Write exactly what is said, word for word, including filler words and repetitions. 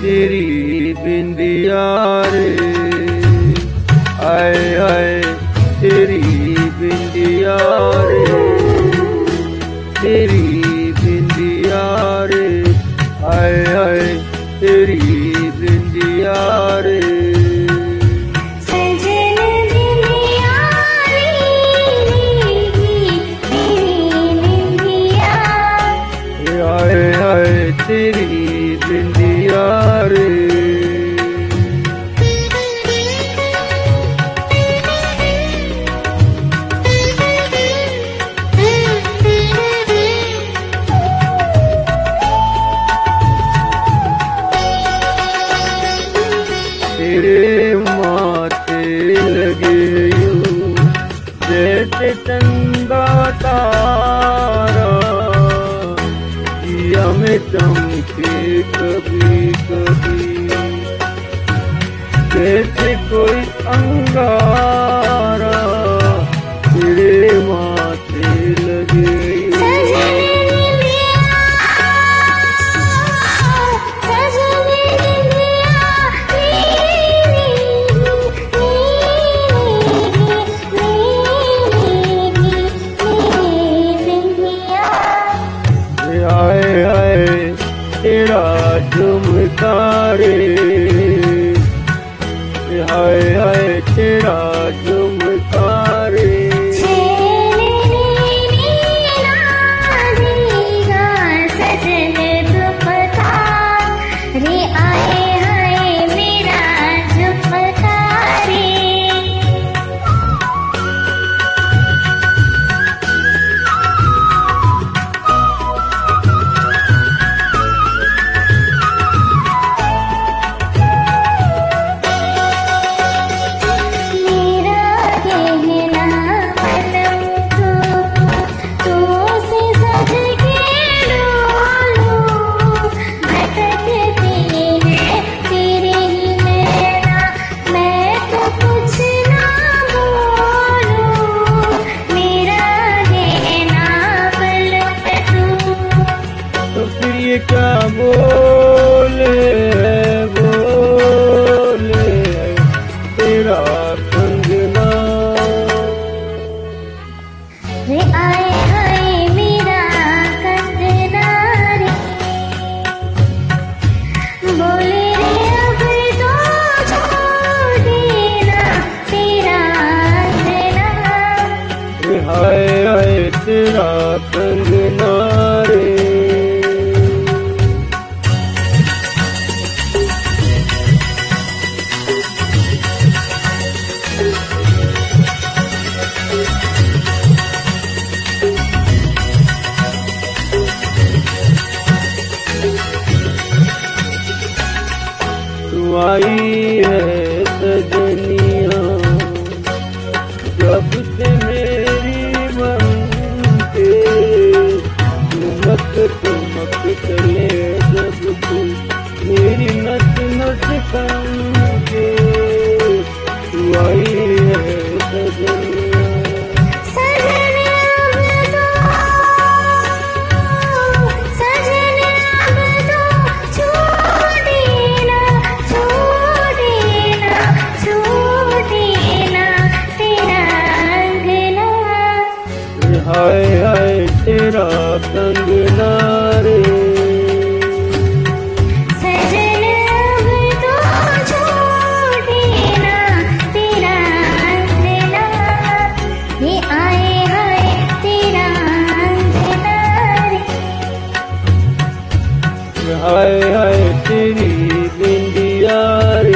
तेरी बिंदिया रे, आए आए तेरी बिंदिया रे, तेरी बिंदिया रे, आए आए तेरी बिंदिया रे। आए आए तेरी बिंदिया रे। तेरे माथे लगे यूं जैसे चंदा तारा, दिया में चमके कभी कभी जैसे कोई अंगारा। तेरे माथे लगे आए आए तेरा झुमका रे, हाय हाय तेरा झुमका रे। क्या बोले बोले तेरा कंगना रे, आए हाय मेरा कंगना रे, बोले रे अब तो छोड़ देना तेरा अंगना। रे हाय हाय तेरा कंगना रे। तू आई है सजनिया जब से मेरी मन के, चुमक चुमक चले जब तू मेरी नस नस खन के। तू आई है सजनिया हाय हाय तेरा कंगना रे। सजन अब तो छोड़ देना तेरा अंगना, ये आए हाय तेरा अंगना रे। हाय हाय तेरी बिंदिया रे।